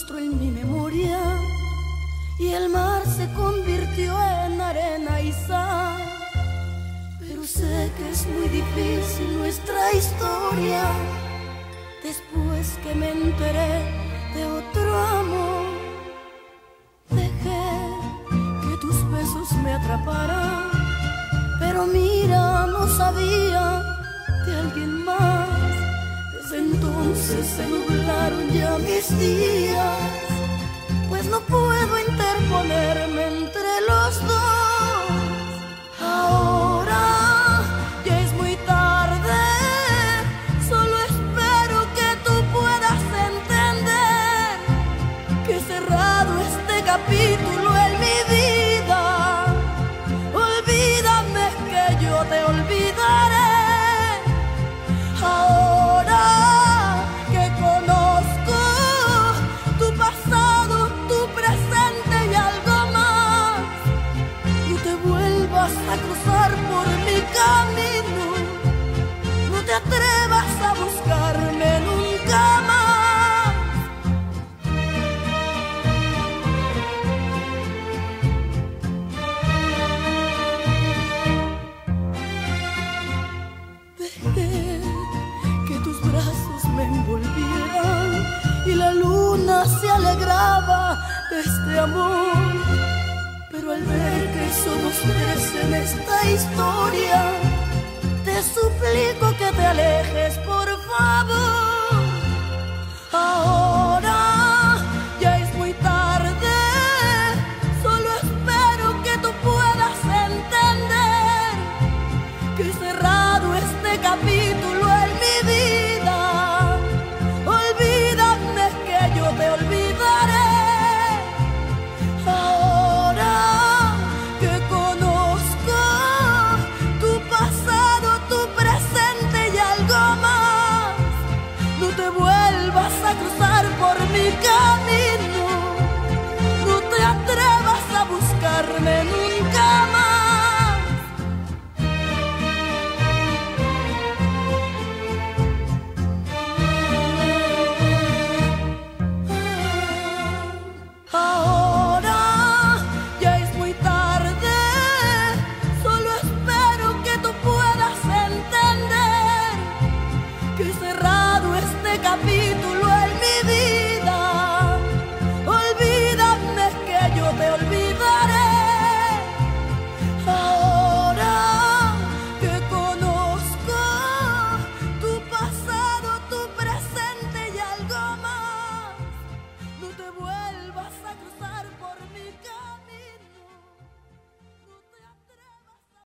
rostro en mi memoria y el mar se convirtió en arena y sal. Pero sé que es muy difícil nuestra historia. Después que me enteré de otro amor, dejé que tus besos me atraparan, pero mira, no sabía de alguien más. Desde entonces se nublaron ya mis días, pues no puedo interponerme entre los dos. Ahora ya es muy tarde, solo espero que tú puedas entender que cerrado este capítulo en mi vida. Olvídame que yo te olvidaré. Ahora que conozco tu pasado, tu presente y algo más, no te vuelvas a cruzar por mi camino, no te atrevas a buscarme nunca más. Dejé que tus brazos me envolvieran y la luna se alegraba de este amor. Pero al ver que somos tres en esta historia, te suplico que te alejes, por favor.